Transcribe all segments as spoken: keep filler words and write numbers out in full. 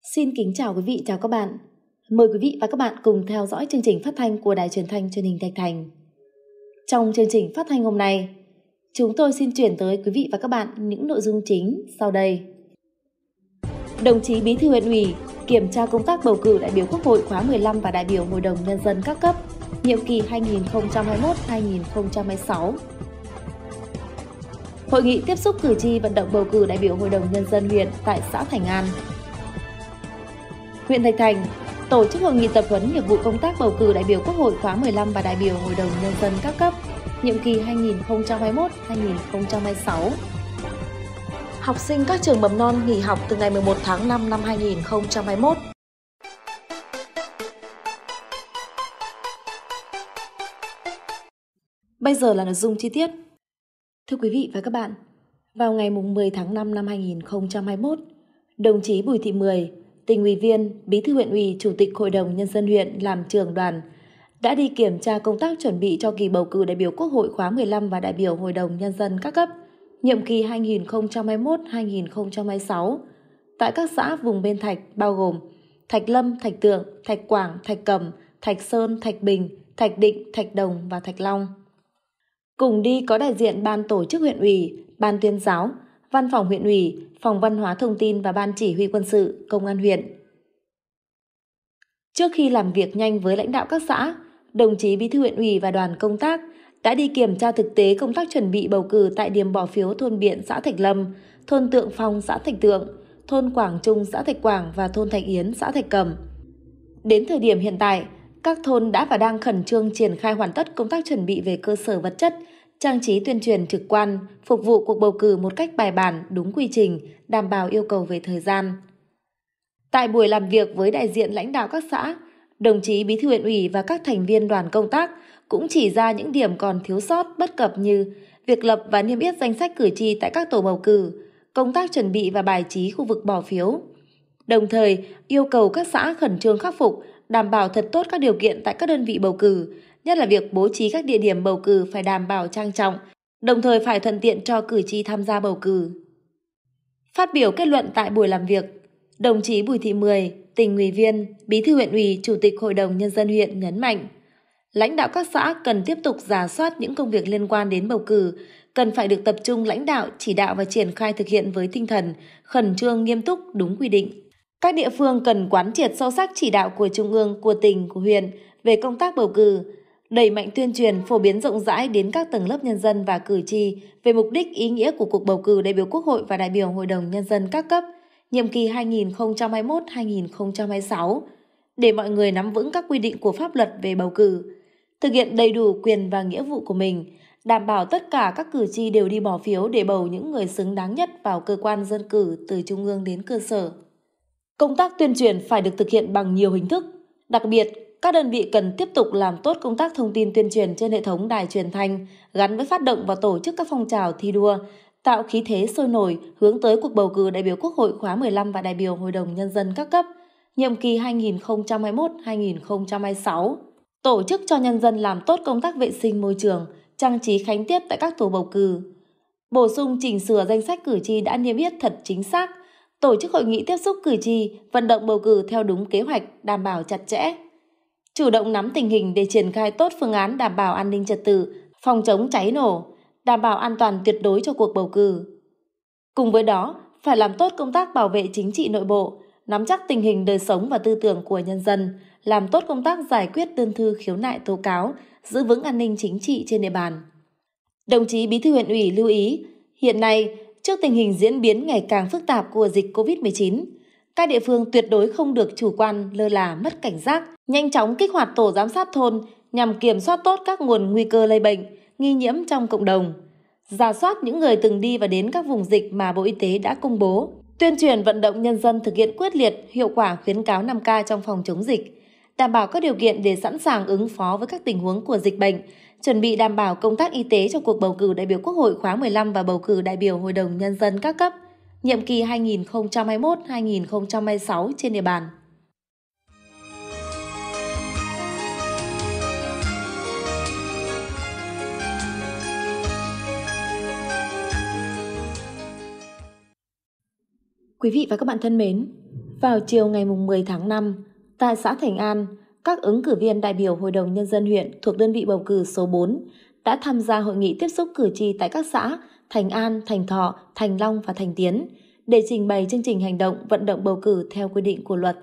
Xin kính chào quý vị, chào các bạn. Mời quý vị và các bạn cùng theo dõi chương trình phát thanh của Đài Truyền thanh Truyền hình Thạch Thành. Trong chương trình phát thanh hôm nay, chúng tôi xin chuyển tới quý vị và các bạn những nội dung chính sau đây. Đồng chí Bí thư Huyện ủy kiểm tra công tác bầu cử đại biểu Quốc hội khóa mười lăm và đại biểu Hội đồng Nhân dân các cấp, nhiệm kỳ hai nghìn không trăm hai mươi mốt đến hai nghìn không trăm hai mươi sáu. Hội nghị tiếp xúc cử tri vận động bầu cử đại biểu Hội đồng Nhân dân huyện tại xã Thành An. Huyện Thạch Thành tổ chức hội nghị tập huấn nghiệp vụ công tác bầu cử đại biểu Quốc hội khóa mười lăm và đại biểu Hội đồng Nhân dân các cấp, nhiệm kỳ hai nghìn không trăm hai mươi mốt đến hai nghìn không trăm hai mươi sáu. Học sinh các trường mầm non nghỉ học từ ngày mười một tháng năm năm hai nghìn không trăm hai mươi mốt. Bây giờ là nội dung chi tiết. Thưa quý vị và các bạn, vào ngày mười tháng năm năm hai nghìn không trăm hai mươi mốt, đồng chí Bùi Thị Mười, Tỉnh ủy viên, Bí thư Huyện ủy, Chủ tịch Hội đồng Nhân dân huyện làm trưởng đoàn, đã đi kiểm tra công tác chuẩn bị cho kỳ bầu cử đại biểu Quốc hội khóa mười lăm và đại biểu Hội đồng Nhân dân các cấp, nhiệm kỳ hai nghìn không trăm hai mươi mốt đến hai nghìn không trăm hai mươi sáu, tại các xã vùng bên Thạch bao gồm Thạch Lâm, Thạch Tượng, Thạch Quảng, Thạch Cẩm, Thạch Sơn, Thạch Bình, Thạch Định, Thạch Đồng và Thạch Long. Cùng đi có đại diện Ban tổ chức huyện ủy, Ban tuyên giáo, Văn phòng huyện ủy, Phòng Văn hóa Thông tin và Ban chỉ huy quân sự, Công an huyện. Trước khi làm việc nhanh với lãnh đạo các xã, đồng chí Bí thư huyện ủy và đoàn công tác đã đi kiểm tra thực tế công tác chuẩn bị bầu cử tại điểm bỏ phiếu thôn Biện xã Thạch Lâm, thôn Tượng Phong xã Thạch Tượng, thôn Quảng Trung xã Thạch Quảng và thôn Thạch Yến xã Thạch Cẩm. Đến thời điểm hiện tại, các thôn đã và đang khẩn trương triển khai hoàn tất công tác chuẩn bị về cơ sở vật chất, trang trí tuyên truyền trực quan, phục vụ cuộc bầu cử một cách bài bản, đúng quy trình, đảm bảo yêu cầu về thời gian. Tại buổi làm việc với đại diện lãnh đạo các xã, đồng chí Bí thư huyện ủy và các thành viên đoàn công tác cũng chỉ ra những điểm còn thiếu sót, bất cập như việc lập và niêm yết danh sách cử tri tại các tổ bầu cử, công tác chuẩn bị và bài trí khu vực bỏ phiếu. Đồng thời, yêu cầu các xã khẩn trương khắc phục, đảm bảo thật tốt các điều kiện tại các đơn vị bầu cử, nhất là việc bố trí các địa điểm bầu cử phải đảm bảo trang trọng, đồng thời phải thuận tiện cho cử tri tham gia bầu cử. Phát biểu kết luận tại buổi làm việc, đồng chí Bùi Thị Mười, Tỉnh ủy viên, Bí thư huyện ủy, Chủ tịch Hội đồng Nhân dân huyện nhấn mạnh, lãnh đạo các xã cần tiếp tục rà soát những công việc liên quan đến bầu cử, cần phải được tập trung lãnh đạo, chỉ đạo và triển khai thực hiện với tinh thần khẩn trương, nghiêm túc, đúng quy định. Các địa phương cần quán triệt sâu sắc chỉ đạo của Trung ương, của tỉnh, của huyện về công tác bầu cử, đẩy mạnh tuyên truyền phổ biến rộng rãi đến các tầng lớp nhân dân và cử tri về mục đích ý nghĩa của cuộc bầu cử đại biểu Quốc hội và đại biểu Hội đồng Nhân dân các cấp, nhiệm kỳ hai nghìn không trăm hai mươi mốt đến hai nghìn không trăm hai mươi sáu, để mọi người nắm vững các quy định của pháp luật về bầu cử, thực hiện đầy đủ quyền và nghĩa vụ của mình, đảm bảo tất cả các cử tri đều đi bỏ phiếu để bầu những người xứng đáng nhất vào cơ quan dân cử từ trung ương đến cơ sở. Công tác tuyên truyền phải được thực hiện bằng nhiều hình thức, đặc biệt các đơn vị cần tiếp tục làm tốt công tác thông tin tuyên truyền trên hệ thống đài truyền thanh gắn với phát động và tổ chức các phong trào thi đua, tạo khí thế sôi nổi hướng tới cuộc bầu cử đại biểu Quốc hội khóa mười lăm và đại biểu Hội đồng Nhân dân các cấp, nhiệm kỳ hai nghìn không trăm hai mươi mốt đến hai nghìn không trăm hai mươi sáu. Tổ chức cho nhân dân làm tốt công tác vệ sinh môi trường, trang trí khánh tiết tại các tổ bầu cử. Bổ sung chỉnh sửa danh sách cử tri đã niêm yết thật chính xác, tổ chức hội nghị tiếp xúc cử tri, vận động bầu cử theo đúng kế hoạch, đảm bảo chặt chẽ. Chủ động nắm tình hình để triển khai tốt phương án đảm bảo an ninh trật tự, phòng chống cháy nổ, đảm bảo an toàn tuyệt đối cho cuộc bầu cử. Cùng với đó, phải làm tốt công tác bảo vệ chính trị nội bộ, nắm chắc tình hình đời sống và tư tưởng của nhân dân, làm tốt công tác giải quyết đơn thư khiếu nại tố cáo, giữ vững an ninh chính trị trên địa bàn. Đồng chí Bí thư huyện ủy lưu ý, hiện nay, trước tình hình diễn biến ngày càng phức tạp của dịch covid mười chín, các địa phương tuyệt đối không được chủ quan, lơ là, mất cảnh giác, nhanh chóng kích hoạt tổ giám sát thôn nhằm kiểm soát tốt các nguồn nguy cơ lây bệnh, nghi nhiễm trong cộng đồng, rà soát những người từng đi và đến các vùng dịch mà Bộ Y tế đã công bố, tuyên truyền vận động nhân dân thực hiện quyết liệt, hiệu quả khuyến cáo năm K trong phòng chống dịch, đảm bảo các điều kiện để sẵn sàng ứng phó với các tình huống của dịch bệnh, chuẩn bị đảm bảo công tác y tế cho cuộc bầu cử đại biểu Quốc hội khóa mười lăm và bầu cử đại biểu Hội đồng Nhân dân các cấp, nhiệm kỳ hai nghìn không trăm hai mươi mốt đến hai nghìn không trăm hai mươi sáu trên địa bàn. Quý vị và các bạn thân mến, Vào chiều ngày mười tháng năm, tại xã Thành An, các ứng cử viên đại biểu Hội đồng Nhân dân huyện thuộc đơn vị bầu cử số bốn đã tham gia hội nghị tiếp xúc cử tri tại các xã Thành An, Thành Thọ, Thành Long và Thành Tiến để trình bày chương trình hành động vận động bầu cử theo quy định của luật.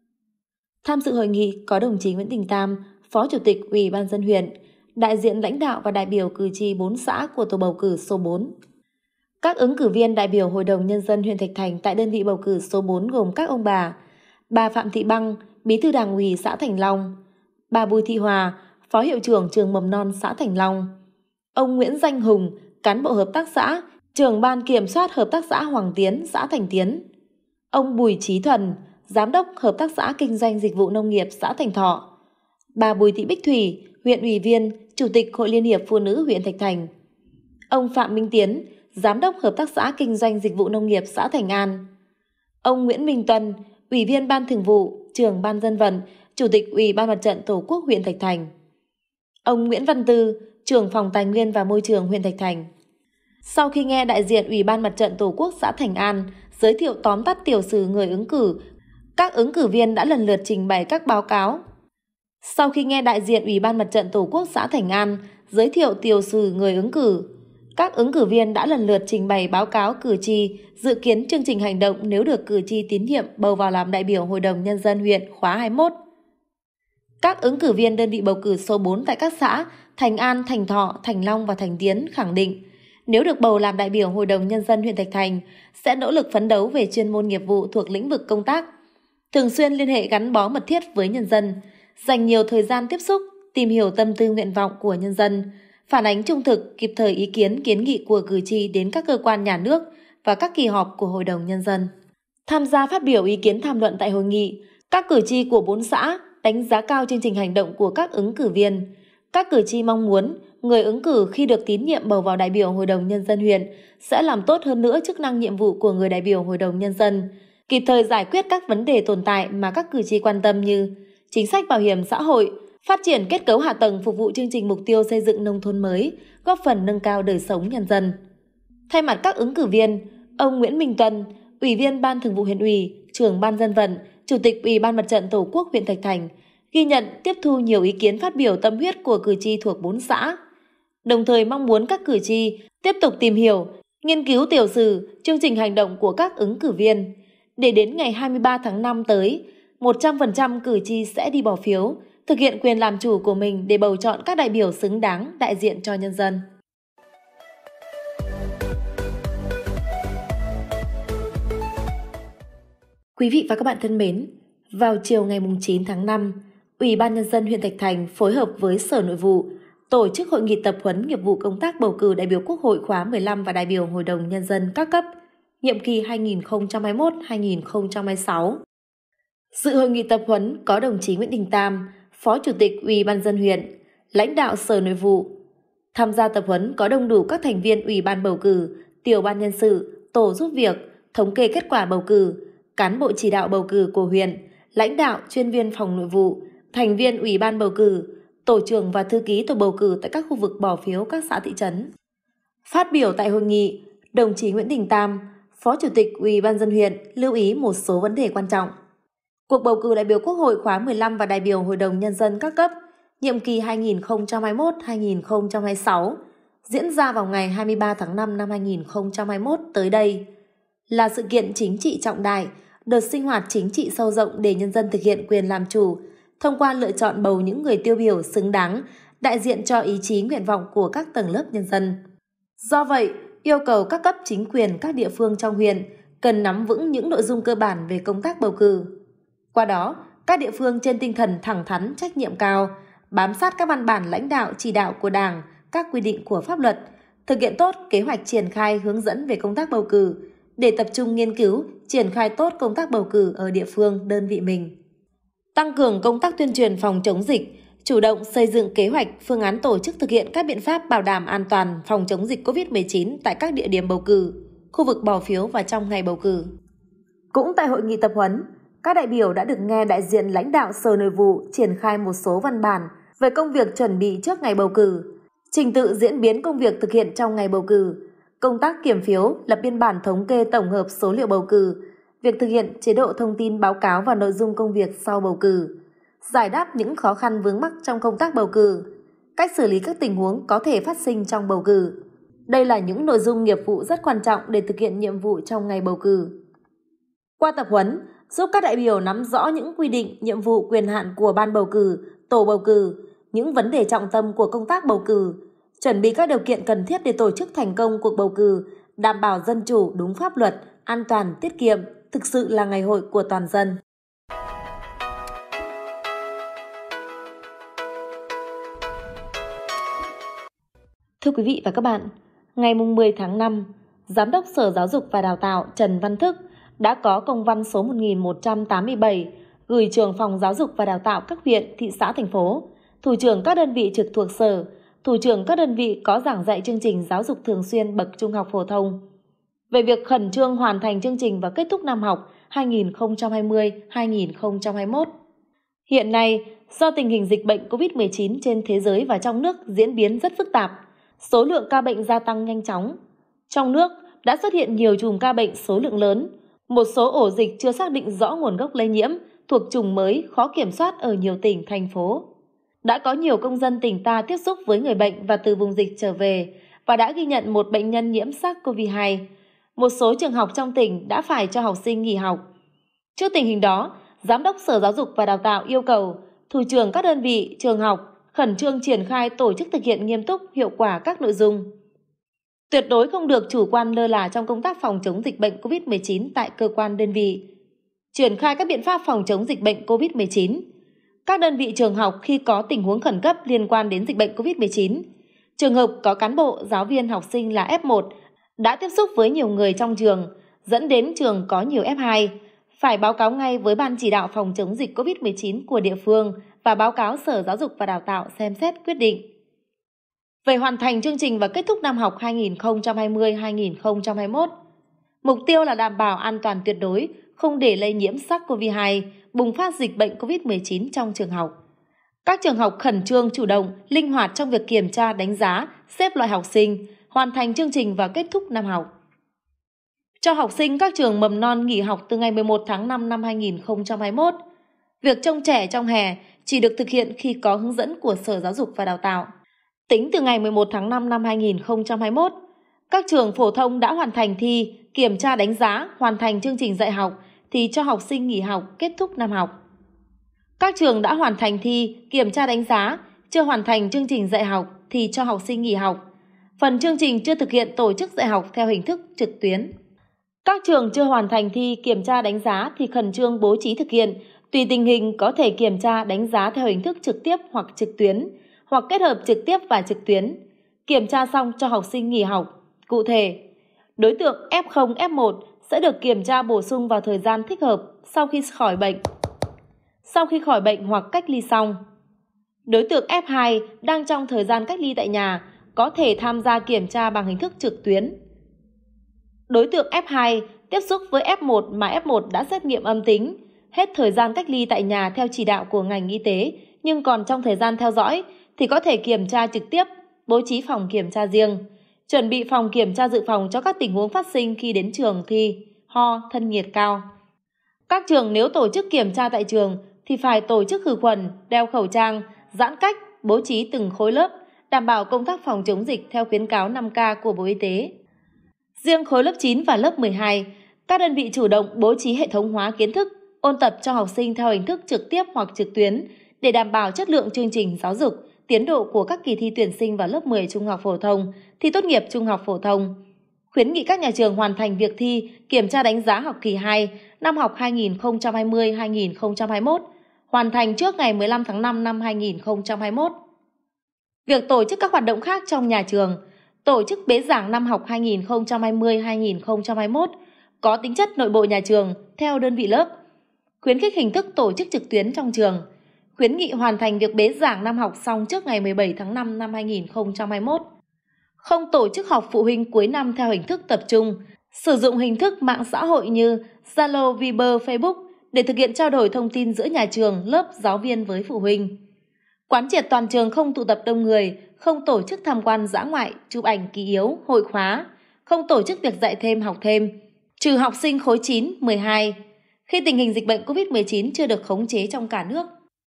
Tham dự hội nghị có đồng chí Nguyễn Đình Tam, Phó Chủ tịch Ủy ban nhân dân huyện, đại diện lãnh đạo và đại biểu cử tri bốn xã của tổ bầu cử số bốn. Các ứng cử viên đại biểu Hội đồng Nhân dân huyện Thạch Thành tại đơn vị bầu cử số bốn gồm các ông bà: bà Phạm Thị Băng, Bí thư Đảng ủy xã Thành Long; bà Bùi Thị Hòa, Phó hiệu trưởng trường mầm non xã Thành Long; ông Nguyễn Danh Hùng, cán bộ hợp tác xã, trưởng ban kiểm soát hợp tác xã Hoàng Tiến, xã Thành Tiến; ông Bùi Chí Thuần, giám đốc hợp tác xã kinh doanh dịch vụ nông nghiệp xã Thành Thọ; bà Bùi Thị Bích Thủy, huyện ủy viên, chủ tịch Hội Liên hiệp Phụ nữ huyện Thạch Thành; ông Phạm Minh Tiến, giám đốc hợp tác xã kinh doanh dịch vụ nông nghiệp xã Thành An; ông Nguyễn Minh Tuân, ủy viên ban thường vụ, trưởng ban dân vận, chủ tịch Ủy ban Mặt trận Tổ quốc huyện Thạch Thành; ông Nguyễn Văn Tư, trưởng phòng Tài nguyên và Môi trường huyện Thạch Thành. Sau khi nghe đại diện Ủy ban Mặt trận Tổ quốc xã Thành An giới thiệu tóm tắt tiểu sử người ứng cử, các ứng cử viên đã lần lượt trình bày các báo cáo. Sau khi nghe đại diện Ủy ban Mặt trận Tổ quốc xã Thành An giới thiệu tiểu sử người ứng cử, các ứng cử viên đã lần lượt trình bày báo cáo cử tri dự kiến chương trình hành động nếu được cử tri tín nhiệm bầu vào làm đại biểu Hội đồng Nhân dân huyện khóa hai mươi mốt. Các ứng cử viên đơn vị bầu cử số bốn tại các xã Thành An, Thành Thọ, Thành Long và Thành Tiến khẳng định nếu được bầu làm đại biểu Hội đồng Nhân dân huyện Thạch Thành sẽ nỗ lực phấn đấu về chuyên môn nghiệp vụ thuộc lĩnh vực công tác, thường xuyên liên hệ gắn bó mật thiết với nhân dân, dành nhiều thời gian tiếp xúc, tìm hiểu tâm tư nguyện vọng của nhân dân, phản ánh trung thực, kịp thời ý kiến kiến nghị của cử tri đến các cơ quan nhà nước và các kỳ họp của Hội đồng Nhân dân. Tham gia phát biểu ý kiến tham luận tại hội nghị, các cử tri của bốn xã đánh giá cao chương trình hành động của các ứng cử viên. Các cử tri mong muốn người ứng cử khi được tín nhiệm bầu vào đại biểu Hội đồng Nhân dân huyện sẽ làm tốt hơn nữa chức năng nhiệm vụ của người đại biểu Hội đồng Nhân dân, kịp thời giải quyết các vấn đề tồn tại mà các cử tri quan tâm như chính sách bảo hiểm xã hội, phát triển kết cấu hạ tầng phục vụ chương trình mục tiêu xây dựng nông thôn mới, góp phần nâng cao đời sống nhân dân. Thay mặt các ứng cử viên, ông Nguyễn Minh Tuân, Ủy viên Ban Thường vụ Huyện ủy, trưởng Ban Dân vận, Chủ tịch Ủy ban Mặt trận Tổ quốc huyện Thạch Thành, ghi nhận tiếp thu nhiều ý kiến phát biểu tâm huyết của cử tri thuộc bốn xã, đồng thời mong muốn các cử tri tiếp tục tìm hiểu, nghiên cứu tiểu sử, chương trình hành động của các ứng cử viên, để đến ngày hai mươi ba tháng năm tới, một trăm phần trăm cử tri sẽ đi bỏ phiếu, thực hiện quyền làm chủ của mình để bầu chọn các đại biểu xứng đáng đại diện cho nhân dân. Quý vị và các bạn thân mến, vào chiều ngày chín tháng năm, Ủy ban Nhân dân huyện Thạch Thành phối hợp với Sở Nội vụ tổ chức hội nghị tập huấn nghiệp vụ công tác bầu cử đại biểu Quốc hội khóa mười lăm và đại biểu Hội đồng Nhân dân các cấp, nhiệm kỳ hai nghìn không trăm hai mươi mốt đến hai nghìn không trăm hai mươi sáu. Dự hội nghị tập huấn có đồng chí Nguyễn Đình Tam, Phó Chủ tịch Ủy ban nhân dân huyện, lãnh đạo Sở Nội vụ. Tham gia tập huấn có đông đủ các thành viên Ủy ban bầu cử, tiểu ban nhân sự, tổ giúp việc, thống kê kết quả bầu cử, cán bộ chỉ đạo bầu cử của huyện, lãnh đạo chuyên viên phòng nội vụ, thành viên Ủy ban bầu cử, tổ trưởng và thư ký tổ bầu cử tại các khu vực bỏ phiếu các xã thị trấn. Phát biểu tại hội nghị, đồng chí Nguyễn Đình Tam, Phó Chủ tịch Ủy ban nhân dân huyện lưu ý một số vấn đề quan trọng. Cuộc bầu cử đại biểu Quốc hội khóa mười lăm và đại biểu Hội đồng Nhân dân các cấp, nhiệm kỳ hai nghìn không trăm hai mươi mốt đến hai nghìn không trăm hai mươi sáu, diễn ra vào ngày hai mươi ba tháng năm năm hai nghìn không trăm hai mươi mốt tới đây, là sự kiện chính trị trọng đại, đợt sinh hoạt chính trị sâu rộng để nhân dân thực hiện quyền làm chủ, thông qua lựa chọn bầu những người tiêu biểu xứng đáng, đại diện cho ý chí nguyện vọng của các tầng lớp nhân dân. Do vậy, yêu cầu các cấp chính quyền các địa phương trong huyện cần nắm vững những nội dung cơ bản về công tác bầu cử. Qua đó, các địa phương trên tinh thần thẳng thắn, trách nhiệm cao, bám sát các văn bản lãnh đạo chỉ đạo của Đảng, các quy định của pháp luật, thực hiện tốt kế hoạch triển khai hướng dẫn về công tác bầu cử để tập trung nghiên cứu, triển khai tốt công tác bầu cử ở địa phương, đơn vị mình. Tăng cường công tác tuyên truyền phòng chống dịch, chủ động xây dựng kế hoạch, phương án tổ chức thực hiện các biện pháp bảo đảm an toàn phòng chống dịch covid mười chín tại các địa điểm bầu cử, khu vực bỏ phiếu và trong ngày bầu cử. Cũng tại hội nghị tập huấn, các đại biểu đã được nghe đại diện lãnh đạo Sở Nội vụ triển khai một số văn bản về công việc chuẩn bị trước ngày bầu cử, trình tự diễn biến công việc thực hiện trong ngày bầu cử, công tác kiểm phiếu, lập biên bản thống kê tổng hợp số liệu bầu cử, việc thực hiện chế độ thông tin báo cáo và nội dung công việc sau bầu cử, giải đáp những khó khăn vướng mắc trong công tác bầu cử, cách xử lý các tình huống có thể phát sinh trong bầu cử. Đây là những nội dung nghiệp vụ rất quan trọng để thực hiện nhiệm vụ trong ngày bầu cử. Qua tập huấn, giúp các đại biểu nắm rõ những quy định, nhiệm vụ, quyền hạn của ban bầu cử, tổ bầu cử, những vấn đề trọng tâm của công tác bầu cử, chuẩn bị các điều kiện cần thiết để tổ chức thành công cuộc bầu cử, đảm bảo dân chủ, đúng pháp luật, an toàn, tiết kiệm, thực sự là ngày hội của toàn dân. Thưa quý vị và các bạn, ngày mười tháng năm, Giám đốc Sở Giáo dục và Đào tạo Trần Văn Thức đã có công văn số một nghìn một trăm tám mươi bảy gửi trưởng phòng giáo dục và đào tạo các huyện, thị xã, thành phố, thủ trưởng các đơn vị trực thuộc sở, thủ trưởng các đơn vị có giảng dạy chương trình giáo dục thường xuyên bậc trung học phổ thông về việc khẩn trương hoàn thành chương trình và kết thúc năm học hai nghìn không trăm hai mươi hai nghìn không trăm hai mươi mốt. Hiện nay, do tình hình dịch bệnh covid mười chín trên thế giới và trong nước diễn biến rất phức tạp, số lượng ca bệnh gia tăng nhanh chóng. Trong nước đã xuất hiện nhiều chùm ca bệnh số lượng lớn, một số ổ dịch chưa xác định rõ nguồn gốc lây nhiễm, thuộc chùm mới khó kiểm soát ở nhiều tỉnh, thành phố. Đã có nhiều công dân tỉnh ta tiếp xúc với người bệnh và từ vùng dịch trở về và đã ghi nhận một bệnh nhân nhiễm SARS-xê o vê hai. Một số trường học trong tỉnh đã phải cho học sinh nghỉ học. Trước tình hình đó, Giám đốc Sở Giáo dục và Đào tạo yêu cầu thủ trưởng các đơn vị, trường học khẩn trương triển khai tổ chức thực hiện nghiêm túc, hiệu quả các nội dung. Tuyệt đối không được chủ quan lơ là trong công tác phòng chống dịch bệnh covid mười chín tại cơ quan đơn vị. Triển khai các biện pháp phòng chống dịch bệnh covid mười chín. Các đơn vị trường học khi có tình huống khẩn cấp liên quan đến dịch bệnh covid mười chín, trường hợp có cán bộ, giáo viên, học sinh là ép một đã tiếp xúc với nhiều người trong trường, dẫn đến trường có nhiều ép hai, phải báo cáo ngay với Ban chỉ đạo phòng chống dịch covid mười chín của địa phương và báo cáo Sở Giáo dục và Đào tạo xem xét quyết định. Về hoàn thành chương trình và kết thúc năm học hai nghìn không trăm hai mươi hai nghìn không trăm hai mươi mốt, mục tiêu là đảm bảo an toàn tuyệt đối, không để lây nhiễm SARS-xê o vê hai, bùng phát dịch bệnh covid mười chín trong trường học. Các trường học khẩn trương chủ động, linh hoạt trong việc kiểm tra, đánh giá, xếp loại học sinh, hoàn thành chương trình và kết thúc năm học. Cho học sinh các trường mầm non nghỉ học từ ngày mười một tháng năm năm hai nghìn không trăm hai mươi mốt. Việc trông trẻ trong hè chỉ được thực hiện khi có hướng dẫn của Sở Giáo dục và Đào tạo. Tính từ ngày mười một tháng năm năm hai nghìn không trăm hai mươi mốt, các trường phổ thông đã hoàn thành thi, kiểm tra đánh giá, hoàn thành chương trình dạy học thì cho học sinh nghỉ học, kết thúc năm học. Các trường đã hoàn thành thi, kiểm tra đánh giá, chưa hoàn thành chương trình dạy học thì cho học sinh nghỉ học. Phần chương trình chưa thực hiện tổ chức dạy học theo hình thức trực tuyến. Các trường chưa hoàn thành thi, kiểm tra đánh giá thì khẩn trương bố trí thực hiện, tùy tình hình có thể kiểm tra đánh giá theo hình thức trực tiếp hoặc trực tuyến, hoặc kết hợp trực tiếp và trực tuyến. Kiểm tra xong cho học sinh nghỉ học. Cụ thể, đối tượng ép không, ép một sẽ được kiểm tra bổ sung vào thời gian thích hợp sau khi khỏi bệnh. Sau khi khỏi bệnh hoặc cách ly xong. Đối tượng ép hai đang trong thời gian cách ly tại nhà có thể tham gia kiểm tra bằng hình thức trực tuyến. Đối tượng ép hai tiếp xúc với ép một mà ép một đã xét nghiệm âm tính, hết thời gian cách ly tại nhà theo chỉ đạo của ngành y tế nhưng còn trong thời gian theo dõi thì có thể kiểm tra trực tiếp, bố trí phòng kiểm tra riêng, chuẩn bị phòng kiểm tra dự phòng cho các tình huống phát sinh khi đến trường thi, ho, thân nhiệt cao. Các trường nếu tổ chức kiểm tra tại trường thì phải tổ chức khử khuẩn, đeo khẩu trang, giãn cách, bố trí từng khối lớp, đảm bảo công tác phòng chống dịch theo khuyến cáo năm K của Bộ Y tế. Riêng khối lớp chín và lớp mười hai, các đơn vị chủ động bố trí hệ thống hóa kiến thức, ôn tập cho học sinh theo hình thức trực tiếp hoặc trực tuyến để đảm bảo chất lượng chương trình giáo dục, tiến độ của các kỳ thi tuyển sinh vào lớp mười trung học phổ thông, thi tốt nghiệp trung học phổ thông. Khuyến nghị các nhà trường hoàn thành việc thi, kiểm tra đánh giá học kỳ hai, năm học hai nghìn không trăm hai mươi hai nghìn không trăm hai mươi mốt, hoàn thành trước ngày mười lăm tháng năm năm hai nghìn không trăm hai mươi mốt. Việc tổ chức các hoạt động khác trong nhà trường, tổ chức bế giảng năm học hai nghìn không trăm hai mươi hai nghìn không trăm hai mươi mốt có tính chất nội bộ nhà trường theo đơn vị lớp, khuyến khích hình thức tổ chức trực tuyến trong trường, khuyến nghị hoàn thành việc bế giảng năm học xong trước ngày mười bảy tháng năm năm hai nghìn không trăm hai mươi mốt. Không tổ chức họp phụ huynh cuối năm theo hình thức tập trung, sử dụng hình thức mạng xã hội như Zalo, Viber, Facebook để thực hiện trao đổi thông tin giữa nhà trường, lớp, giáo viên với phụ huynh. Quán triệt toàn trường không tụ tập đông người, không tổ chức tham quan dã ngoại, chụp ảnh kỷ yếu, hội khóa, không tổ chức việc dạy thêm, học thêm, trừ học sinh khối chín, mười hai, khi tình hình dịch bệnh covid mười chín chưa được khống chế trong cả nước.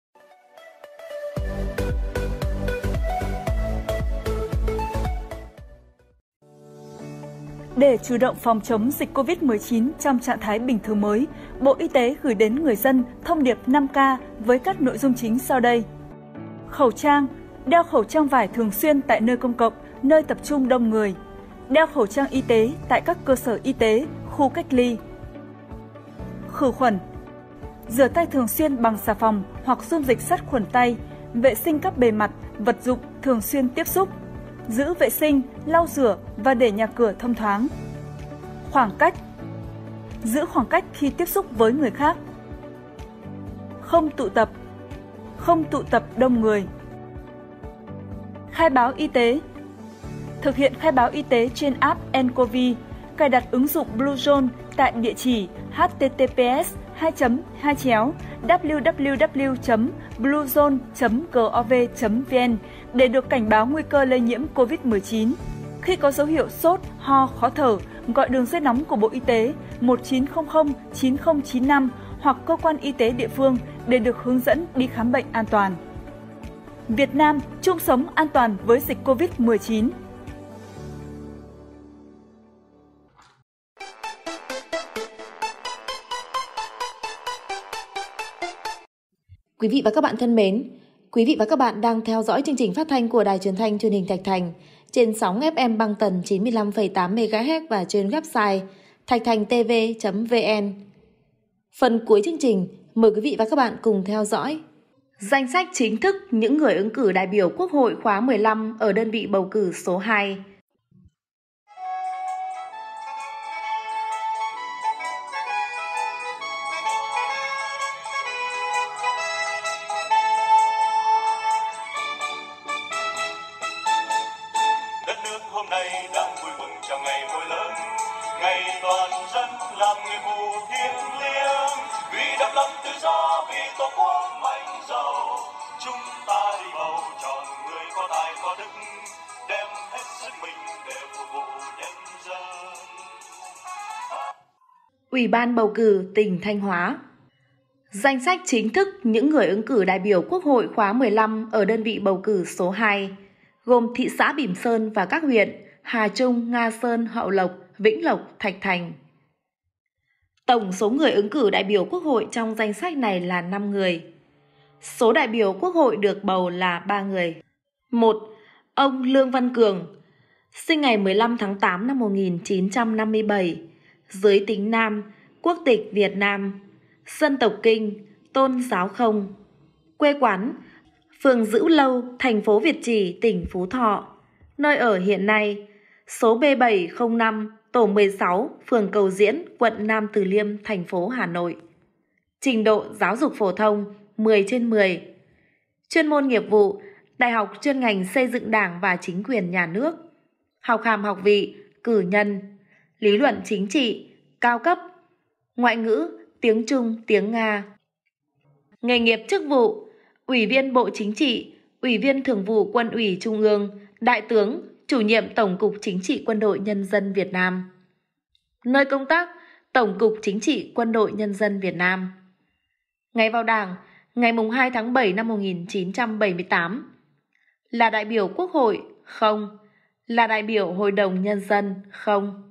Để chủ động phòng chống dịch covid mười chín trong trạng thái bình thường mới, Bộ Y tế gửi đến người dân thông điệp năm K với các nội dung chính sau đây. Khẩu trang, đeo khẩu trang vải thường xuyên tại nơi công cộng, nơi tập trung đông người. Đeo khẩu trang y tế tại các cơ sở y tế, khu cách ly. Khử khuẩn, rửa tay thường xuyên bằng xà phòng hoặc dung dịch sát khuẩn tay, vệ sinh các bề mặt, vật dụng thường xuyên tiếp xúc. Giữ vệ sinh, lau rửa và để nhà cửa thông thoáng. Khoảng cách, giữ khoảng cách khi tiếp xúc với người khác. Không tụ tập, không tụ tập đông người. Khai báo y tế, thực hiện khai báo y tế trên app nCoV, cài đặt ứng dụng Bluezone tại địa chỉ h t t p s hai chấm hai chéo w w w chấm bluezone chấm gov chấm v n để được cảnh báo nguy cơ lây nhiễm covid mười chín. Khi có dấu hiệu sốt, ho, khó thở, gọi đường dây nóng của Bộ Y tế một chín không không chín không chín năm hoặc cơ quan y tế địa phương để được hướng dẫn đi khám bệnh an toàn. Việt Nam chung sống an toàn với dịch covid mười chín. Quý vị và các bạn thân mến, quý vị và các bạn đang theo dõi chương trình phát thanh của Đài Truyền thanh Truyền hình Thạch Thành trên sóng ép em băng tần chín mươi lăm phẩy tám mê ga héc và trên website thạch thành t v chấm v n. Phần cuối chương trình, mời quý vị và các bạn cùng theo dõi danh sách chính thức những người ứng cử đại biểu Quốc hội khóa mười lăm ở đơn vị bầu cử số hai. Đất nước hôm nay đang vui mừng trong ngày vui lớn, ngày toàn dân làm nghĩa vụ thiêng liêng, vì độc lập tự do, vì tổ quốc mạnh giàu. Chúng ta đi bầu chọn người có tài có đức, đem hết sức mình để phục vụ nhân dân. Ủy ban bầu cử tỉnh Thanh Hóa. Danh sách chính thức những người ứng cử đại biểu Quốc hội khóa mười lăm ở đơn vị bầu cử số hai, gồm thị xã Bỉm Sơn và các huyện Hà Trung, Nga Sơn, Hậu Lộc, Vĩnh Lộc, Thạch Thành. Tổng số người ứng cử đại biểu Quốc hội trong danh sách này là năm người. Số đại biểu Quốc hội được bầu là ba người. một. Ông Lương Văn Cường, sinh ngày mười lăm tháng tám năm một nghìn chín trăm năm mươi bảy, giới tính nam, quốc tịch Việt Nam, dân tộc Kinh, tôn giáo không, quê quán phường Dữ Lâu, thành phố Việt Trì, tỉnh Phú Thọ, nơi ở hiện nay số B bảy không năm, tổ mười sáu, phường Cầu Diễn, quận Nam Từ Liêm, thành phố Hà Nội. Trình độ giáo dục phổ thông mười trên mười. Chuyên môn nghiệp vụ, Đại học chuyên ngành xây dựng Đảng và chính quyền nhà nước. Học hàm học vị, cử nhân. Lý luận chính trị, cao cấp. Ngoại ngữ, tiếng Trung, tiếng Nga. Nghề nghiệp chức vụ, Ủy viên Bộ Chính trị, Ủy viên Thường vụ Quân ủy Trung ương, Đại tướng, Chủ nhiệm Tổng cục Chính trị Quân đội Nhân dân Việt Nam. Nơi công tác, Tổng cục Chính trị Quân đội Nhân dân Việt Nam. Ngày vào Đảng, ngày hai tháng bảy năm một nghìn chín trăm bảy mươi tám. Là đại biểu Quốc hội? Không. Là đại biểu Hội đồng Nhân dân? Không.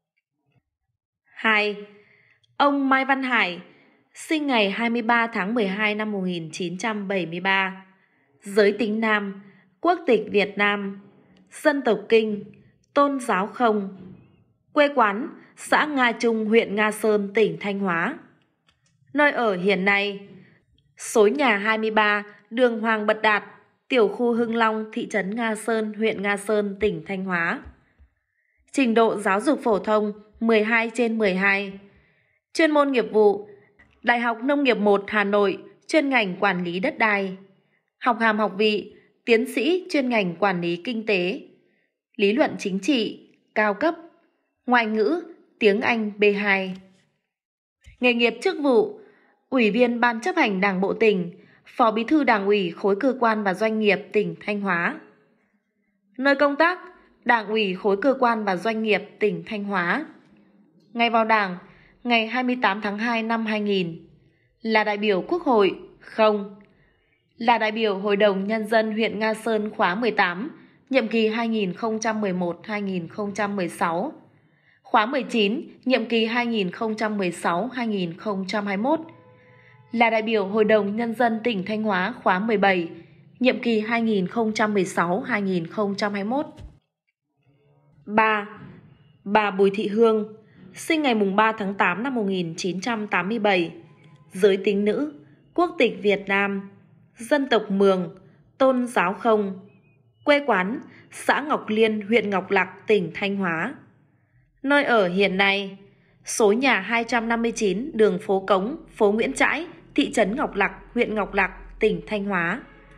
hai. Ông Mai Văn Hải, sinh ngày hai mươi ba tháng mười hai năm một nghìn chín trăm bảy mươi ba, giới tính nam, quốc tịch Việt Nam, dân tộc Kinh, tôn giáo không, quê quán xã Nga Trung, huyện Nga Sơn, tỉnh Thanh Hóa, nơi ở hiện nay số nhà hai mươi ba, đường Hoàng Bật Đạt, tiểu khu Hưng Long, thị trấn Nga Sơn, huyện Nga Sơn, tỉnh Thanh Hóa. Trình độ giáo dục phổ thông mười hai trên mười hai. Chuyên môn nghiệp vụ, Đại học Nông nghiệp một Hà Nội, chuyên ngành quản lý đất đai. Học hàm học vị, tiến sĩ chuyên ngành quản lý kinh tế. Lý luận chính trị, cao cấp. Ngoại ngữ, tiếng Anh B hai. Nghề nghiệp chức vụ, Ủy viên Ban chấp hành Đảng bộ tỉnh, Phó Bí thư Đảng ủy khối cơ quan và doanh nghiệp tỉnh Thanh Hóa. Nơi công tác, Đảng ủy khối cơ quan và doanh nghiệp tỉnh Thanh Hóa. Ngày vào Đảng, ngày hai mươi tám tháng hai năm hai nghìn. Là đại biểu Quốc hội, không. Là đại biểu Hội đồng Nhân dân huyện Nga Sơn khóa mười tám, nhiệm kỳ hai nghìn không trăm mười một đến hai nghìn không trăm mười sáu. Khóa mười chín, nhiệm kỳ hai nghìn không trăm mười sáu đến hai nghìn không trăm hai mươi mốt. Là đại biểu Hội đồng Nhân dân tỉnh Thanh Hóa khóa mười bảy, nhiệm kỳ hai nghìn không trăm mười sáu đến hai nghìn không trăm hai mươi mốt. ba. Bà Bùi Thị Hương, sinh ngày ba tháng tám năm một nghìn chín trăm tám mươi bảy, giới tính nữ, quốc tịch Việt Nam, dân tộc Mường, tôn giáo không, quê quán xã Ngọc Liên, huyện Ngọc Lặc, tỉnh Thanh Hóa. Nơi ở hiện nay, số nhà hai trăm năm mươi chín đường Phố Cống, phố Nguyễn Trãi, thị trấn Ngọc Lặc, huyện Ngọc Lặc, tỉnh Thanh Hóa.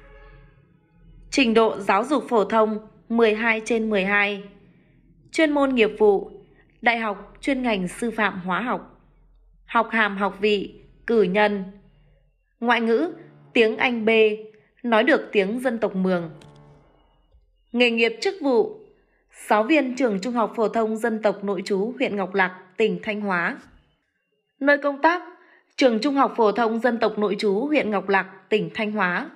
Trình độ giáo dục phổ thông mười hai trên mười hai. Chuyên môn nghiệp vụ, đại học chuyên ngành sư phạm hóa học. Học hàm học vị, cử nhân. Ngoại ngữ, tiếng Anh B, nói được tiếng dân tộc Mường. Nghề nghiệp chức vụ, giáo viên trường Trung học phổ thông dân tộc nội trú huyện Ngọc Lặc, tỉnh Thanh Hóa. Nơi công tác, trường Trung học phổ thông dân tộc nội trú huyện Ngọc Lặc, tỉnh Thanh Hóa.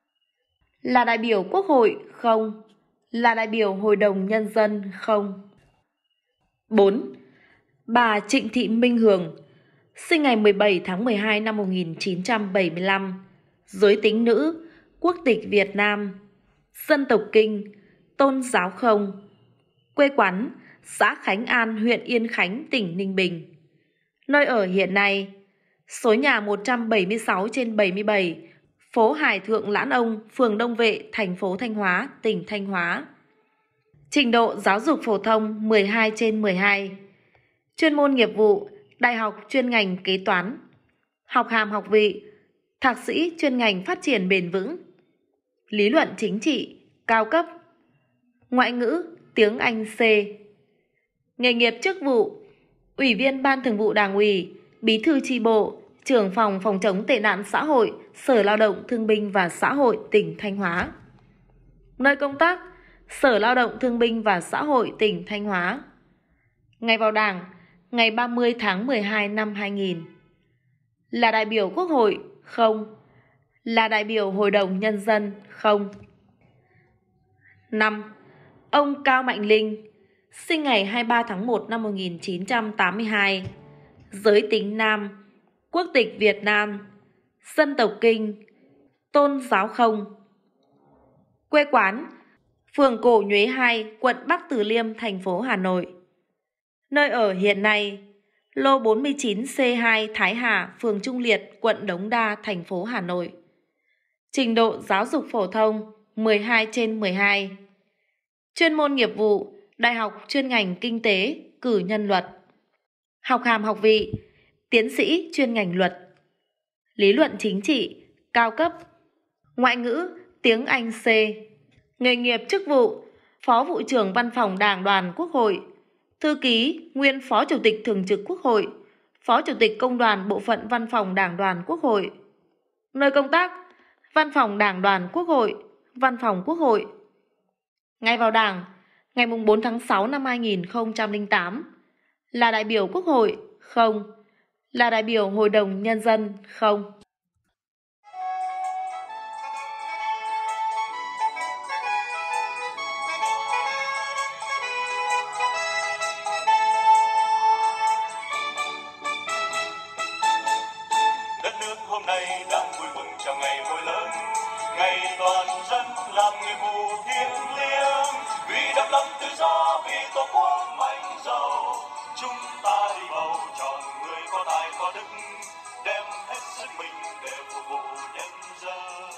Là đại biểu Quốc hội, không. Là đại biểu Hội đồng Nhân dân, không. bốn. Bà Trịnh Thị Minh Hường, sinh ngày mười bảy tháng mười hai năm một nghìn chín trăm bảy mươi lăm, giới tính nữ, quốc tịch Việt Nam, dân tộc Kinh, tôn giáo không, quê quán xã Khánh An, huyện Yên Khánh, tỉnh Ninh Bình. Nơi ở hiện nay, số nhà một trăm bảy mươi sáu trên bảy mươi bảy, phố Hải Thượng Lãn Ông, phường Đông Vệ, thành phố Thanh Hóa, tỉnh Thanh Hóa. Trình độ giáo dục phổ thông mười hai trên mười hai. Chuyên môn nghiệp vụ, đại học chuyên ngành kế toán. Học hàm học vị, thạc sĩ chuyên ngành phát triển bền vững. Lý luận chính trị, cao cấp. Ngoại ngữ, tiếng Anh C. Nghề nghiệp chức vụ, Ủy viên Ban Thường vụ Đảng ủy, Bí thư chi bộ, trưởng phòng phòng chống tệ nạn xã hội, Sở Lao động Thương binh và Xã hội, tỉnh Thanh Hóa. Nơi công tác, Sở Lao động Thương binh và Xã hội, tỉnh Thanh Hóa. Ngày vào Đảng, ngày ba mươi tháng mười hai năm hai nghìn. Là đại biểu Quốc hội, không. Là đại biểu Hội đồng Nhân dân, không. năm. Ông Cao Mạnh Linh, sinh ngày hai mươi ba tháng một năm một nghìn chín trăm tám mươi hai, giới tính nam, quốc tịch Việt Nam, dân tộc Kinh, tôn giáo không, quê quán phường Cổ Nhuế hai, quận Bắc Từ Liêm, thành phố Hà Nội. Nơi ở hiện nay, lô bốn mươi chín C hai Thái Hà, phường Trung Liệt, quận Đống Đa, thành phố Hà Nội. Trình độ giáo dục phổ thông mười hai trên mười hai. Chuyên môn nghiệp vụ, đại học chuyên ngành kinh tế, cử nhân luật. Học hàm học vị, tiến sĩ chuyên ngành luật. Lý luận chính trị, cao cấp. Ngoại ngữ, tiếng Anh C. Nghề nghiệp chức vụ, Phó vụ trưởng Văn phòng Đảng đoàn Quốc hội, thư ký, nguyên Phó Chủ tịch Thường trực Quốc hội, Phó Chủ tịch Công đoàn Bộ phận Văn phòng Đảng đoàn Quốc hội. Nơi công tác, Văn phòng Đảng đoàn Quốc hội, Văn phòng Quốc hội. Ngày vào Đảng, ngày bốn tháng sáu năm hai nghìn không trăm lẻ tám. Là đại biểu Quốc hội, không. Là đại biểu Hội đồng Nhân dân, không. Đất nước hôm nay đang vui mừng chào ngày vui lớn, ngày toàn dân làm nghĩa vụ thiêng liêng, vì độc lập tự do, vì tổ quốc mạnh giàu. Chúng ta đi bầu chọn người có tài có đức, đem hết sức mình để phục vụ nhân dân.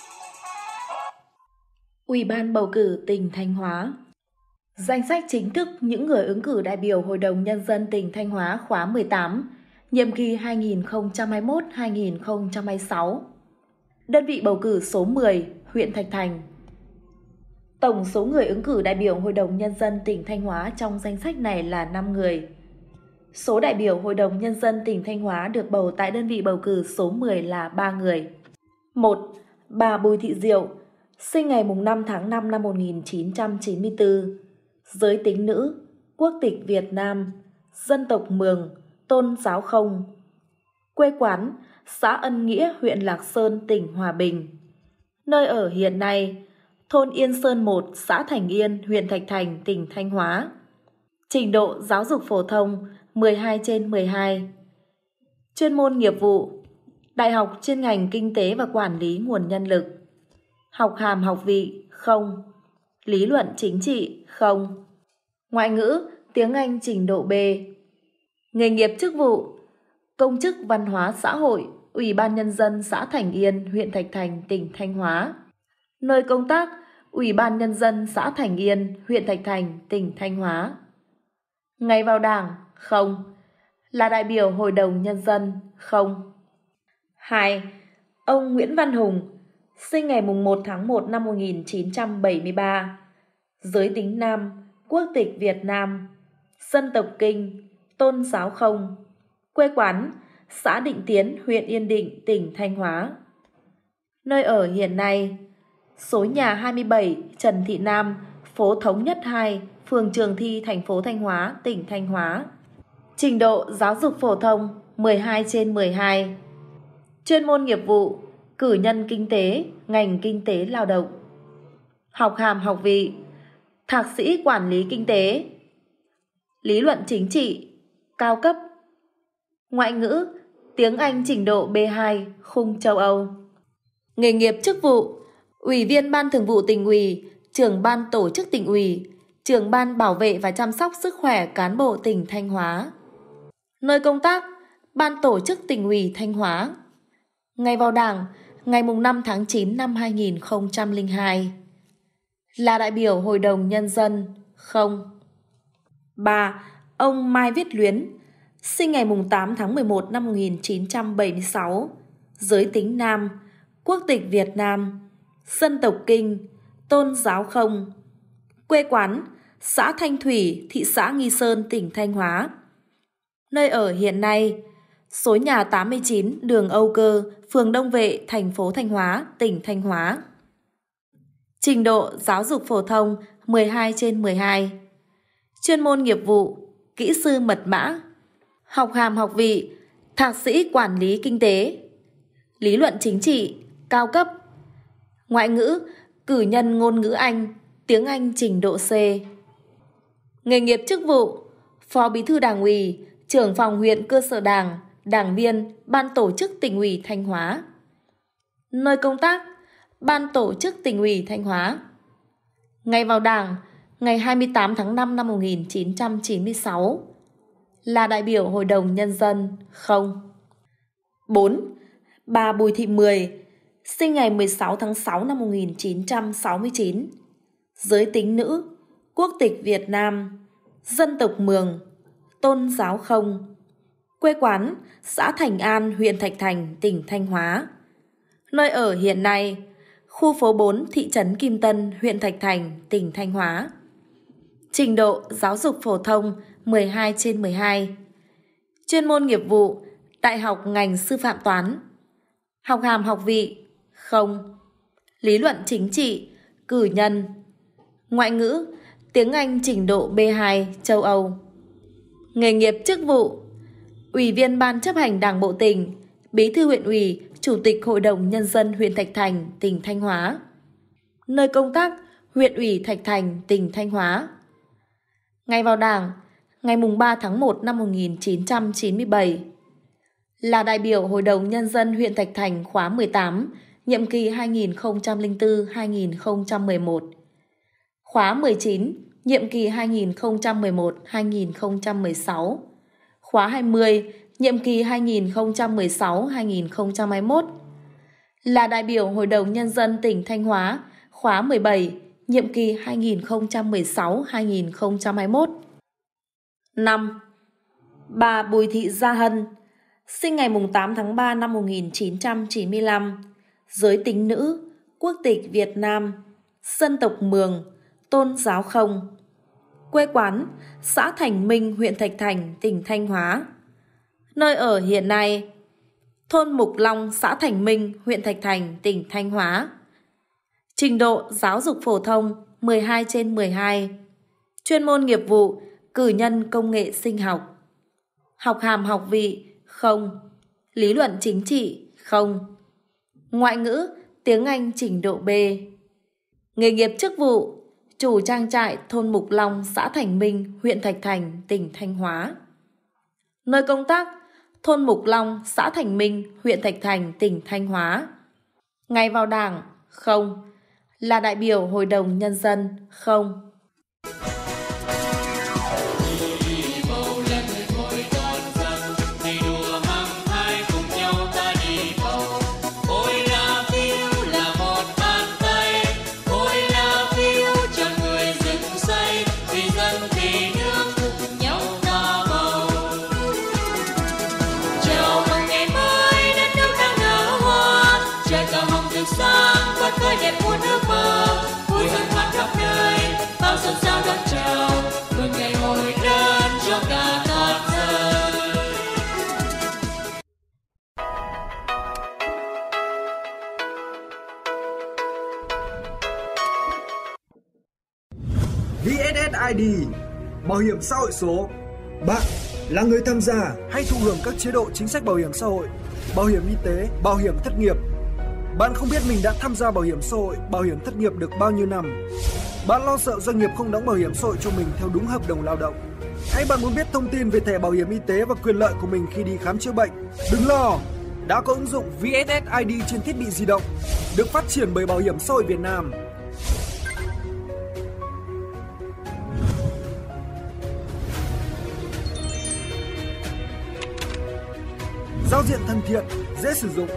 Ủy ban bầu cử tỉnh Thanh Hóa. Danh sách chính thức những người ứng cử đại biểu Hội đồng Nhân dân tỉnh Thanh Hóa khóa mười tám, nhiệm kỳ hai nghìn không trăm hai mươi mốt đến hai nghìn không trăm hai mươi sáu. Đơn vị bầu cử số mười, huyện Thạch Thành. Tổng số người ứng cử đại biểu Hội đồng Nhân dân tỉnh Thanh Hóa trong danh sách này là năm người. Số đại biểu Hội đồng Nhân dân tỉnh Thanh Hóa được bầu tại đơn vị bầu cử số mười là ba người. một. Bà Bùi Thị Diệu, sinh ngày năm tháng năm năm một nghìn chín trăm chín mươi tư, giới tính nữ, quốc tịch Việt Nam, dân tộc Mường, tôn giáo không. Quê quán, xã Ân Nghĩa, huyện Lạc Sơn, tỉnh Hòa Bình. Nơi ở hiện nay, thôn Yên Sơn một, xã Thành Yên, huyện Thạch Thành, tỉnh Thanh Hóa. Trình độ giáo dục phổ thông mười hai trên mười hai. Chuyên môn nghiệp vụ, đại học chuyên ngành kinh tế và quản lý nguồn nhân lực. Học hàm học vị không. Lý luận chính trị không. Ngoại ngữ, tiếng Anh trình độ B. Nghề nghiệp chức vụ, công chức văn hóa xã hội, Ủy ban Nhân dân xã Thành Yên, huyện Thạch Thành, tỉnh Thanh Hóa. Nơi công tác, Ủy ban Nhân dân xã Thành Yên, huyện Thạch Thành, tỉnh Thanh Hóa. Ngày vào Đảng không. Là đại biểu Hội đồng Nhân dân không. hai. Ông Nguyễn Văn Hùng, sinh ngày một tháng một năm một nghìn chín trăm bảy mươi ba. Giới tính nam, quốc tịch Việt Nam. Dân tộc Kinh, tôn giáo không. Quê quán, xã Định Tiến, huyện Yên Định, tỉnh Thanh Hóa. Nơi ở hiện nay, số nhà hai mươi bảy Trần Thị Nam, phố Thống Nhất hai, phường Trường Thi, thành phố Thanh Hóa, tỉnh Thanh Hóa. Trình độ giáo dục phổ thông mười hai trên mười hai. Chuyên môn nghiệp vụ, cử nhân kinh tế, ngành kinh tế lao động. Học hàm học vị, thạc sĩ quản lý kinh tế. Lý luận chính trị, cao cấp. Ngoại ngữ, tiếng Anh trình độ B hai, khung châu Âu. Nghề nghiệp chức vụ, Ủy viên Ban Thường vụ Tỉnh ủy, Trưởng ban Tổ chức Tỉnh ủy, Trưởng ban Bảo vệ và chăm sóc sức khỏe cán bộ tỉnh Thanh Hóa. Nơi công tác, Ban Tổ chức Tỉnh ủy Thanh Hóa. Ngày vào Đảng, ngày năm tháng chín năm hai nghìn không trăm lẻ hai. Là đại biểu Hội đồng Nhân dân không. ba. Ông Mai Viết Luyến, sinh ngày tám tháng mười một năm một nghìn chín trăm bảy mươi sáu. Giới tính nam, quốc tịch Việt Nam. Dân tộc Kinh, tôn giáo không. Quê quán, xã Thanh Thủy, thị xã Nghi Sơn, tỉnh Thanh Hóa. Nơi ở hiện nay, số nhà tám mươi chín đường Âu Cơ, phường Đông Vệ, thành phố Thanh Hóa, tỉnh Thanh Hóa. Trình độ giáo dục phổ thông mười hai trên mười hai. Chuyên môn nghiệp vụ, kỹ sư mật mã. Học hàm học vị, thạc sĩ quản lý kinh tế. Lý luận chính trị, cao cấp. Ngoại ngữ, cử nhân ngôn ngữ Anh, tiếng Anh trình độ C. Nghề nghiệp chức vụ, Phó Bí thư Đảng ủy, Trưởng phòng huyện cơ sở Đảng, đảng viên, Ban Tổ chức Tỉnh ủy Thanh Hóa. Nơi công tác, Ban Tổ chức Tỉnh ủy Thanh Hóa. Ngày vào Đảng, ngày hai mươi tám tháng năm năm một nghìn chín trăm chín mươi sáu. Là đại biểu Hội đồng Nhân dân không. bốn. Bà Bùi Thị Mười, sinh ngày mười sáu tháng sáu năm một nghìn chín trăm sáu mươi chín. Giới tính nữ, quốc tịch Việt Nam. Dân tộc Mường, tôn giáo không. Quê quán, xã Thành An, huyện Thạch Thành, tỉnh Thanh Hóa. Nơi ở hiện nay, khu phố bốn, thị trấn Kim Tân, huyện Thạch Thành, tỉnh Thanh Hóa. Trình độ giáo dục phổ thông mười hai trên mười hai. Chuyên môn nghiệp vụ, đại học ngành sư phạm toán. Học hàm học vị không. Lý luận chính trị, cử nhân. Ngoại ngữ, tiếng Anh trình độ B hai, châu Âu. Nghề nghiệp chức vụ, Ủy viên Ban chấp hành Đảng bộ tỉnh, Bí thư huyện ủy, Chủ tịch Hội đồng Nhân dân huyện Thạch Thành, tỉnh Thanh Hóa. Nơi công tác, huyện ủy Thạch Thành, tỉnh Thanh Hóa. Ngày vào Đảng, ngày ba tháng một năm một nghìn chín trăm chín mươi bảy. Là đại biểu Hội đồng Nhân dân huyện Thạch Thành khóa mười tám, nhiệm kỳ hai nghìn không trăm lẻ bốn đến hai nghìn không trăm mười một. Khóa mười chín, nhiệm kỳ hai nghìn không trăm mười một đến hai nghìn không trăm mười sáu. Khóa hai mươi, nhiệm kỳ hai nghìn không trăm mười sáu đến hai nghìn không trăm hai mươi mốt. Là đại biểu Hội đồng Nhân dân tỉnh Thanh Hóa khóa mười bảy, nhiệm kỳ hai nghìn không trăm mười sáu đến hai nghìn không trăm hai mươi mốt. năm. Bà Bùi Thị Gia Hân, sinh ngày tám tháng ba năm một nghìn chín trăm chín mươi lăm. Giới tính nữ, quốc tịch Việt Nam. Dân tộc Mường, tôn giáo không. Quê quán, xã Thành Minh, huyện Thạch Thành, tỉnh Thanh Hóa. Nơi ở hiện nay, thôn Mục Long, xã Thành Minh, huyện Thạch Thành, tỉnh Thanh Hóa. Trình độ giáo dục phổ thông mười hai trên mười hai. Chuyên môn nghiệp vụ, cử nhân công nghệ sinh học. Học hàm học vị, không. Lý luận chính trị, không. Ngoại ngữ, tiếng Anh trình độ B. Nghề nghiệp chức vụ, chủ trang trại thôn Mục Long, xã Thành Minh, huyện Thạch Thành, tỉnh Thanh Hóa. Nơi công tác, thôn Mục Long, xã Thành Minh, huyện Thạch Thành, tỉnh Thanh Hóa. Ngày vào Đảng, không. Là đại biểu Hội đồng Nhân dân, không. vê ét ét i đê, Bảo hiểm xã hội số. Bạn là người tham gia hay thụ hưởng các chế độ chính sách bảo hiểm xã hội, bảo hiểm y tế, bảo hiểm thất nghiệp. Bạn không biết mình đã tham gia bảo hiểm xã hội, bảo hiểm thất nghiệp được bao nhiêu năm. Bạn lo sợ doanh nghiệp không đóng bảo hiểm xã hội cho mình theo đúng hợp đồng lao động. Hay bạn muốn biết thông tin về thẻ bảo hiểm y tế và quyền lợi của mình khi đi khám chữa bệnh? Đừng lo, đã có ứng dụng vê ét ét i đê trên thiết bị di động, được phát triển bởi Bảo hiểm xã hội Việt Nam. Giao diện thân thiện, dễ sử dụng.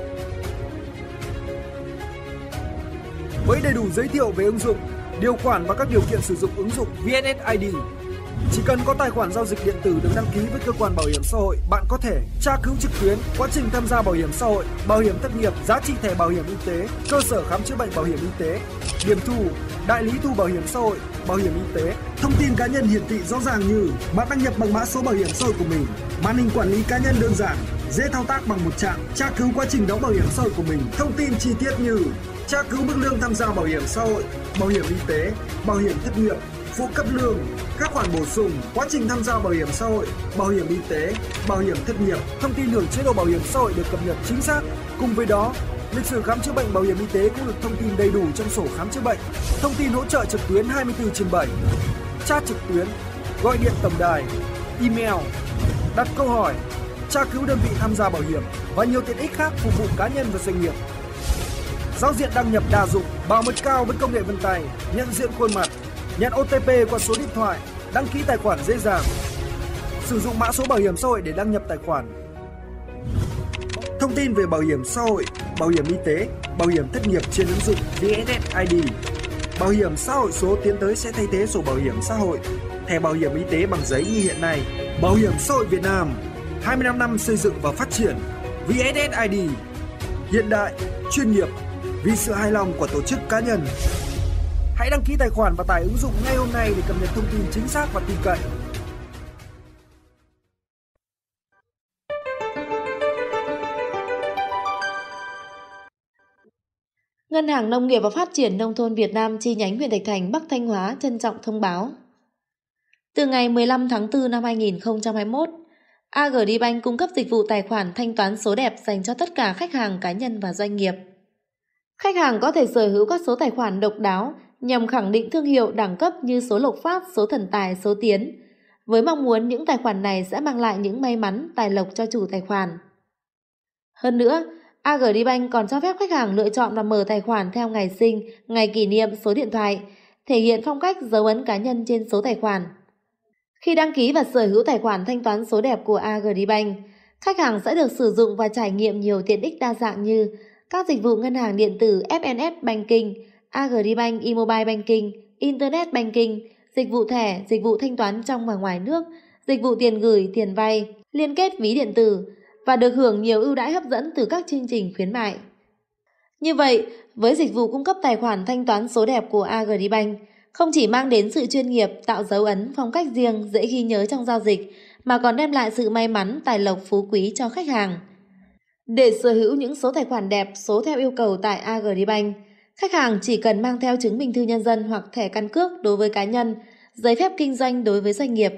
Với đầy đủ giới thiệu về ứng dụng, điều khoản và các điều kiện sử dụng ứng dụng vê ét ét i đê. Chỉ cần có tài khoản giao dịch điện tử được đăng ký với cơ quan bảo hiểm xã hội, bạn có thể tra cứu trực tuyến quá trình tham gia bảo hiểm xã hội, bảo hiểm thất nghiệp, giá trị thẻ bảo hiểm y tế, cơ sở khám chữa bệnh bảo hiểm y tế, điểm thu, đại lý thu bảo hiểm xã hội, bảo hiểm y tế. Thông tin cá nhân hiển thị rõ ràng như bạn đăng nhập bằng mã số bảo hiểm xã hội của mình. Màn hình quản lý cá nhân đơn giản, dễ thao tác bằng một chạm, tra cứu quá trình đóng bảo hiểm xã hội của mình. Thông tin chi tiết như tra cứu mức lương tham gia bảo hiểm xã hội, bảo hiểm y tế, bảo hiểm thất nghiệp, phụ cấp lương, các khoản bổ sung, quá trình tham gia bảo hiểm xã hội, bảo hiểm y tế, bảo hiểm thất nghiệp. Thông tin hưởng chế độ bảo hiểm xã hội được cập nhật chính xác. Cùng với đó, lịch sử khám chữa bệnh bảo hiểm y tế cũng được thông tin đầy đủ trong sổ khám chữa bệnh. Thông tin hỗ trợ trực tuyến hai mươi tư trên bảy, chat trực tuyến, gọi điện tổng đài, email, đặt câu hỏi, tra cứu đơn vị tham gia bảo hiểm và nhiều tiện ích khác phục vụ cá nhân và doanh nghiệp. Giao diện đăng nhập đa dụng, bảo mật cao với công nghệ vân tay, nhận diện khuôn mặt, nhận ô tê pê qua số điện thoại, đăng ký tài khoản dễ dàng. Sử dụng mã số bảo hiểm xã hội để đăng nhập tài khoản. Thông tin về bảo hiểm xã hội, bảo hiểm y tế, bảo hiểm thất nghiệp trên ứng dụng vê ét ét i đê. Bảo hiểm xã hội số tiến tới sẽ thay thế sổ bảo hiểm xã hội, thẻ bảo hiểm y tế bằng giấy như hiện nay. Bảo hiểm xã hội Việt Nam, hai mươi lăm năm xây dựng và phát triển. vê ét ét i đê, hiện đại, chuyên nghiệp, vì sự hài lòng của tổ chức cá nhân. Hãy đăng ký tài khoản và tải ứng dụng ngay hôm nay để cập nhật thông tin chính xác và tin cậy. Ngân hàng Nông nghiệp và Phát triển Nông thôn Việt Nam chi nhánh huyện Thạch Thành, Bắc Thanh Hóa trân trọng thông báo. Từ ngày mười lăm tháng tư năm hai nghìn không trăm hai mươi mốt, Agribank cung cấp dịch vụ tài khoản thanh toán số đẹp dành cho tất cả khách hàng cá nhân và doanh nghiệp. Khách hàng có thể sở hữu các số tài khoản độc đáo nhằm khẳng định thương hiệu đẳng cấp như số lộc phát, số thần tài, số tiến, với mong muốn những tài khoản này sẽ mang lại những may mắn, tài lộc cho chủ tài khoản. Hơn nữa, Agribank còn cho phép khách hàng lựa chọn và mở tài khoản theo ngày sinh, ngày kỷ niệm, số điện thoại, thể hiện phong cách dấu ấn cá nhân trên số tài khoản. Khi đăng ký và sở hữu tài khoản thanh toán số đẹp của Agribank, khách hàng sẽ được sử dụng và trải nghiệm nhiều tiện ích đa dạng như các dịch vụ ngân hàng điện tử ép en ét Banking, Agribank eMobile Banking, Internet Banking, dịch vụ thẻ, dịch vụ thanh toán trong và ngoài nước, dịch vụ tiền gửi, tiền vay, liên kết ví điện tử và được hưởng nhiều ưu đãi hấp dẫn từ các chương trình khuyến mại. Như vậy, với dịch vụ cung cấp tài khoản thanh toán số đẹp của Agribank, không chỉ mang đến sự chuyên nghiệp, tạo dấu ấn, phong cách riêng, dễ ghi nhớ trong giao dịch, mà còn đem lại sự may mắn, tài lộc, phú quý cho khách hàng. Để sở hữu những số tài khoản đẹp, số theo yêu cầu tại Agribank, khách hàng chỉ cần mang theo chứng minh thư nhân dân hoặc thẻ căn cước đối với cá nhân, giấy phép kinh doanh đối với doanh nghiệp,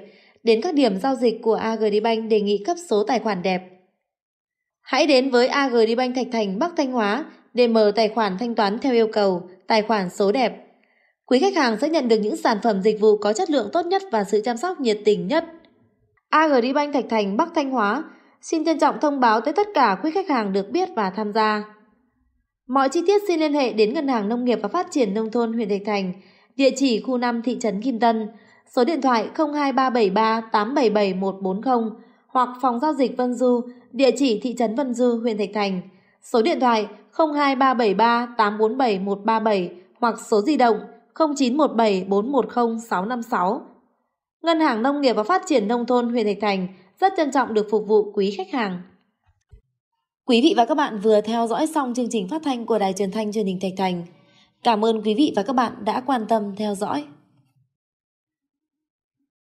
đến các điểm giao dịch của Agribank đề nghị cấp số tài khoản đẹp. Hãy đến với Agribank Thạch Thành, Bắc Thanh Hóa để mở tài khoản thanh toán theo yêu cầu, tài khoản số đẹp. Quý khách hàng sẽ nhận được những sản phẩm dịch vụ có chất lượng tốt nhất và sự chăm sóc nhiệt tình nhất. Agribank Thạch Thành, Bắc Thanh Hóa xin trân trọng thông báo tới tất cả quý khách hàng được biết và tham gia. Mọi chi tiết xin liên hệ đến Ngân hàng Nông nghiệp và Phát triển Nông thôn huyện Thạch Thành, địa chỉ khu năm thị trấn Kim Tân, số điện thoại không hai ba bảy ba tám bảy bảy một bốn không hoặc phòng giao dịch Vân Du, địa chỉ thị trấn Vân Du, huyện Thạch Thành, số điện thoại không hai ba bảy ba tám bốn bảy một ba bảy hoặc số di động không chín một bảy bốn một không sáu năm sáu. Ngân hàng Nông nghiệp và Phát triển Nông thôn huyện Thạch Thành rất trân trọng được phục vụ quý khách hàng. Quý vị và các bạn vừa theo dõi xong chương trình phát thanh của Đài Truyền thanh Truyền hình Thạch Thành. Cảm ơn quý vị và các bạn đã quan tâm theo dõi.